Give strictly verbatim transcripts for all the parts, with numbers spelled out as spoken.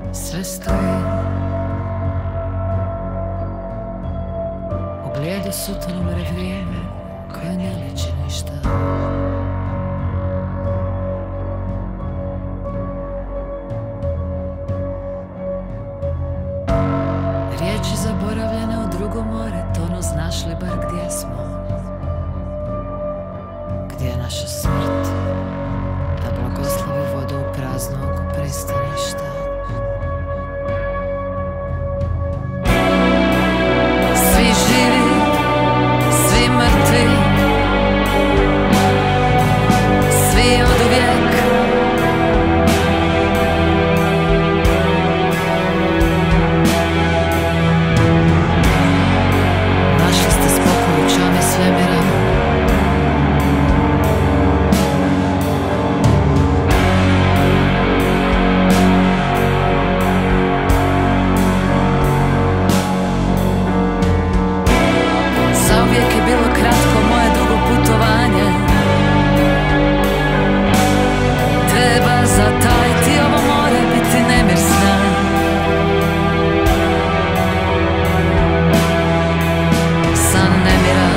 Sve stoji u blijede sutonu vrijeme koje ne liči ništa. Riječi zaboravljene u drugo more tonu, znaš li bar gdje smo? Gdje je naša smrt da blagoslovi vodu u praznog pristaništa? Svi živi, svi mrtvi, svi od uvijek. Našli ste spokoj u čami svemira. Zauvijek je bilo kratko moje dugo putovanje. Treba zatajiti ovo more, biti nemir sna. San nemira.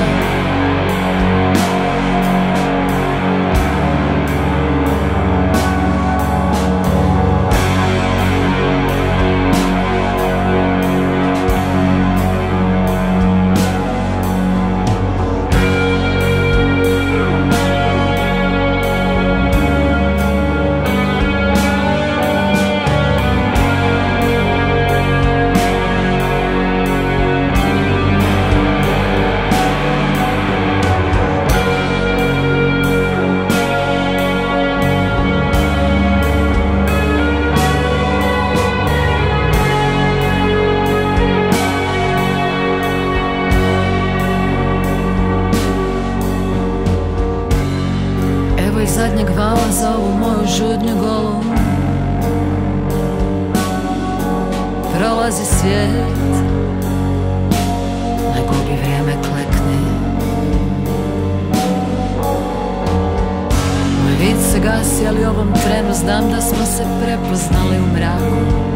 Iz zadnjeg vala za ovu moju žudnju golu prolazi svijet, ne gubi vrijeme, klekni. Moj vid se gasi, ali ovom trenu znam da smo se prepoznali u mraku.